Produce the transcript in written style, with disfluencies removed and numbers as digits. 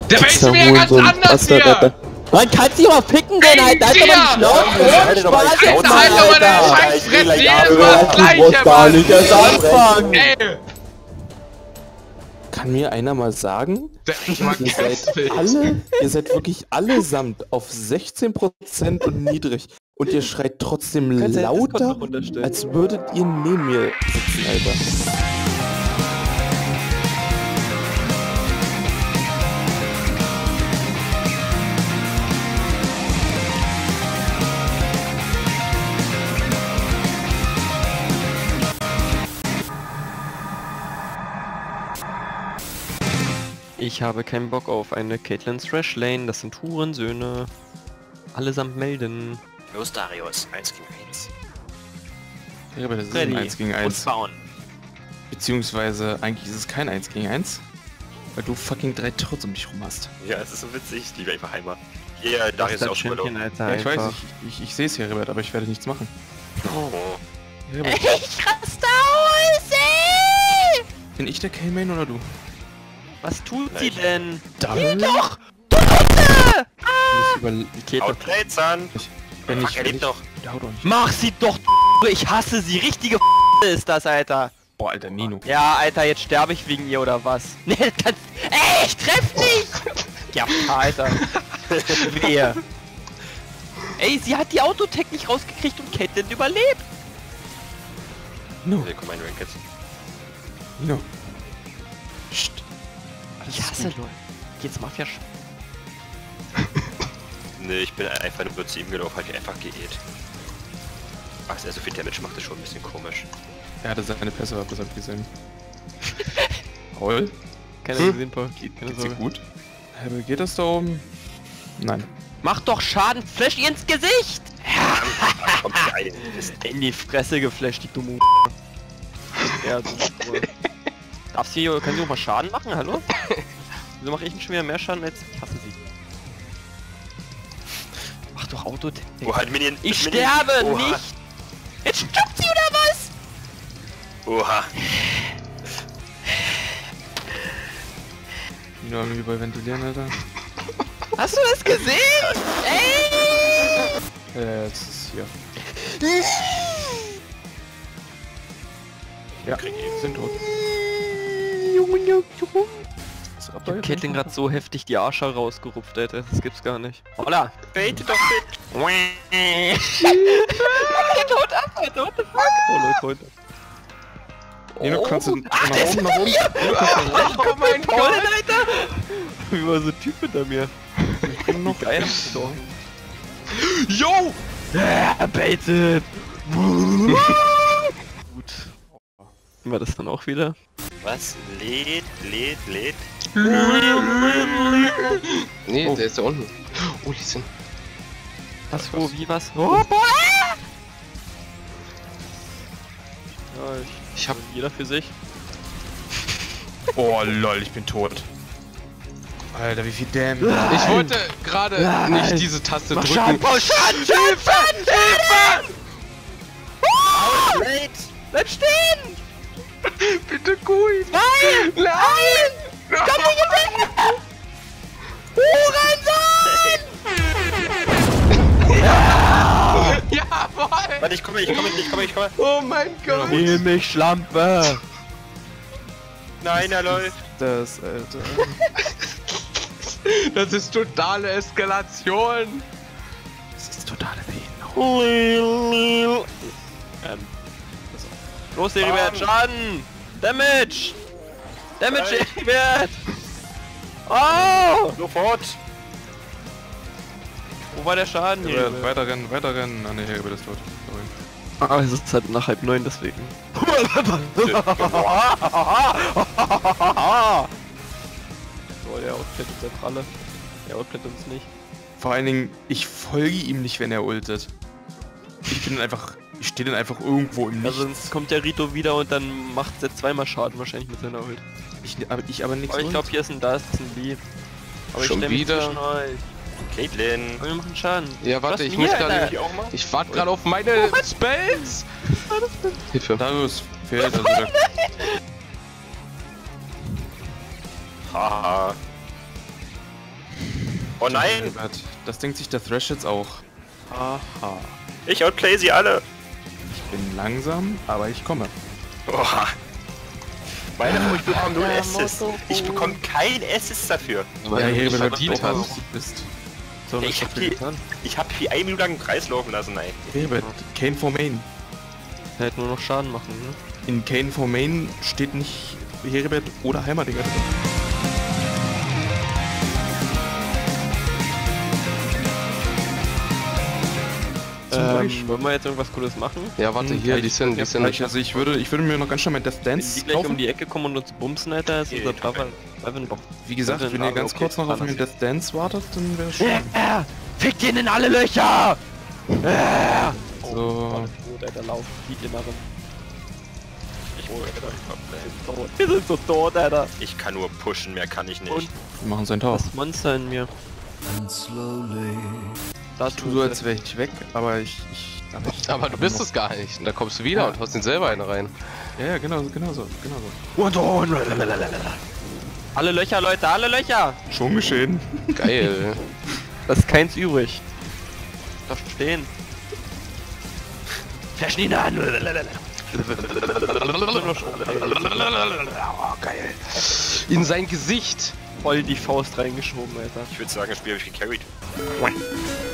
Der basiert mir ja ganz anders hier! Man kann sich mal ficken gehen, halt, Alter, man halt doch mal deine Scheißfresse, jedes Mal das Gleiche, gar nicht erst anfangen! Ey! Kann mir einer mal sagen, Ich mag ihr seid wirklich allesamt auf 16% und niedrig und ihr schreit trotzdem lauter, als würdet ihr neben mir sitzen, Alter. Ich habe keinen Bock auf eine Caitlyn Thrash Lane, das sind Hurensöhne. Allesamt melden. Los Darius, 1 gegen 1. Ja, aber das ist Ready. ein 1 gegen 1. Bauen. Beziehungsweise, eigentlich ist es kein 1 gegen 1. Weil du fucking 3 Turrets um dich rum hast. Ja, es ist so witzig, ich liebe einfach Heimer. Ja, Darius ist auch schon verloren. Ja, ich weiß, ich sehe es hier, Herbert, aber ich werde nichts machen. Oh. Herbert, Ich raste aus, ey! bin ich der K-Main oder du? Was tut sie denn? Doch! Outplates an! Wenn Fuck, er lebt noch! Hau doch nicht. Mach sie doch, ich hasse sie, richtige ist das, Alter. Boah, Alter, Nino. Ja, Alter, jetzt sterbe ich wegen ihr oder was? Nee, das kannst... Ey, ich treff nicht! Ja, Alter. Wehe. Ey, sie hat die Autotech nicht rausgekriegt und Caitlyn überlebt. Nino, Willkommen in Ranked. Nino. Psst. Ich hasse LOL. Geht's Mafia Nee, ich bin einfach nur zu ihm gelaufen, hat ihn einfach geäht. Was er so viel Damage macht, ist schon ein bisschen komisch. Er hatte seine Pässe ab, das hab ich gesehen. Paul? Keiner gesehen, Paul. Geht's dir gut? Herbert, geht das da oben? Nein. Mach doch Schaden, flash ihr ins Gesicht! Kommt rein. In die Fresse geflasht, die dumme Ja, so. Darf sie, kann sie auch mal Schaden machen, hallo? Wieso mache ich denn schon wieder mehr Schaden als ich hasse sie? Mach doch Auto. Oh, halt Minion. Ich Minion. sterbe Oha. nicht! Jetzt stirbt sie oder was? Oha. Nino, irgendwie bei Ventilieren, Alter. Hast du das gesehen? Ey! Jetzt ist hier. Ja, sind tot. Ich hab Caitlyn gerade so heftig die Arsche rausgerupft, Alter. Das gibt's gar nicht. Holla! Baitet doch mit! Tot ab, Alter, what the fuck? Oh, Leute. Nino, kannst du nach oben, nach oben? Oh mein Gott, Alter! Wie war so ein Typ hinter mir? Ich bin noch Geil. so. Yo! Baited! Gut. War das dann auch wieder? Was? Lädt. Nee, Oh. der ist da unten. Oh, die sind... Was, wo, wie, was? Oh, boah! Ja, Ich hab... jeder für sich. Oh lol, ich bin tot. Alter, wie viel Damage. Ich wollte gerade nicht diese Taste drücken. Schaden, Hilfe! Outplate! Bleib stehen! Bitte Kui! Nein! Nein! Komm nicht in Jawohl! Warte, ich komme. Oh mein Gott! Nehm mich, Schlampe! Nein, er läuft. Das, Alter. Das ist totale Eskalation! Das ist totale Behinderung. Los, Heribert, Schaden! Damage! Damage, Nein. Heribert! Oh! Sofort! Wo war der Schaden hier? Herbert, weiter rennen. Ah ne, Herbert ist tot. Sorry. Ah, es ist halt nach 8:30 deswegen. So, der outplättet der Pralle. Der outplättet uns nicht. Vor allen Dingen, ich folge ihm nicht, wenn er ultet. Ich stehe dann einfach irgendwo im Ja, Nichts. sonst kommt der Rito wieder und dann macht er zweimal Schaden wahrscheinlich mit seiner Ult. Ich aber nichts. Aber ich glaube, hier ist ein Da, ist ein B. Aber Schon ich stelle mich wieder? zwischen euch. Caitlyn! Aber wir machen Schaden. Ja, warte, Was, ich mir, muss Alter? gerade... Ich warte gerade auf meine Spells! Hilfe. Darius fehlt, also der Haha. Oh nein! Das denkt sich der Thresh jetzt auch. Aha. Ich outplay sie alle! Ich bin langsam, aber ich komme. Boah. Meine ich bekomme nur Assists. Ich bekomme kein Assist dafür. Aber ja, hier verdient hast. bist. So, Ich hab hier 1 Minute lang im Kreis laufen lassen, ey. Herbert, Kane for Main. Der hätte nur noch Schaden machen, ne? In Kane for Main steht nicht Herbert oder Heimerdinger drin. Wollen wir jetzt irgendwas Cooles machen? Ja, warte, hier, die sind Also ich würde mir noch ganz schnell mein Death Wenn Dance die gleich um kaufen. die Ecke kommen und uns bumsen, Alter, ist unser Papa doch. Wie gesagt, wenn ihr ganz kurz noch auf meinen Death Dance wartet, dann wäre es schön. Fick den in alle Löcher! So. Gut, Alter, lauf, die Inneren. Ich muss Wir sind so tot, Alter. Ich kann nur pushen, mehr kann ich nicht. Und Wir machen sein Tor. das Monster in mir. Das Tu so, als wäre ich weg, aber ich Aber du bist es gar nicht. Und da kommst du wieder und haust den selber einen rein. Ja, genau so. Alle Löcher, Leute, alle Löcher! Schon geschehen. Geil. Das ist keins übrig. Da stehen. Flashen ihn an! Oh, geil. In sein Gesicht. Voll die Faust reingeschoben, Alter. Ich würde sagen, das Spiel habe ich gecarried.